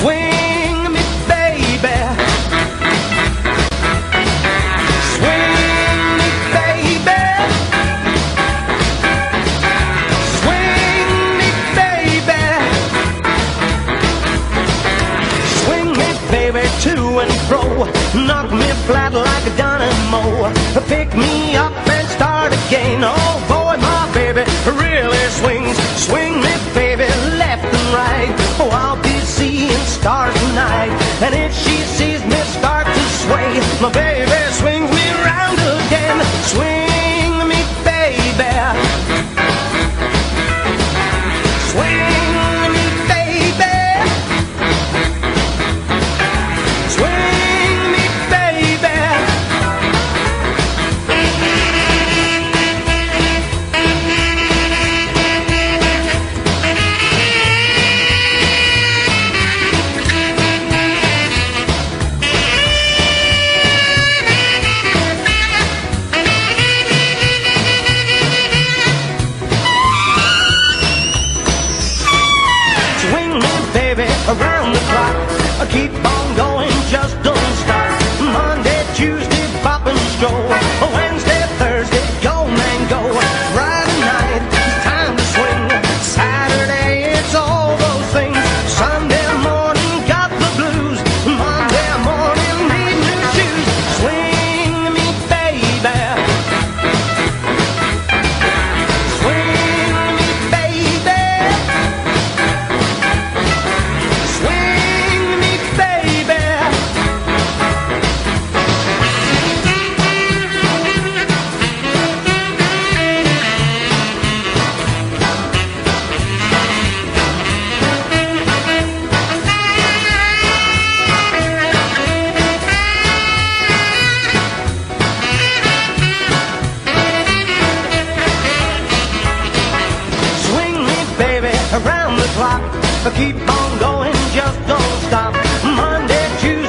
Swing me, baby. Swing me, baby. Swing me, baby. Swing me, baby, to and fro. Knock me flat like a dynamo. Pick me up and start again. Oh boy, my baby really swings. Swing me, baby, left and right. Oh, I'll be seeing stars tonight. And if she sees me start to sway, my baby swings me round again. Swing me, baby. Swing me, baby. Swing me, baby. Swing me, baby, around the clock. Keep on going, just don't stop. Monday, Tuesday, pop and stroll. Wednesday, Thursday, go, man, go. Friday night, it's time to swing. Saturday, it's all those things. Sunday morning, got the blues. Monday morning, need new shoes. Swing me, baby. Swing me, baby. Swing me, baby. Swing me, baby, around the clock. Keep on going, just don't stop. Monday, Tuesday.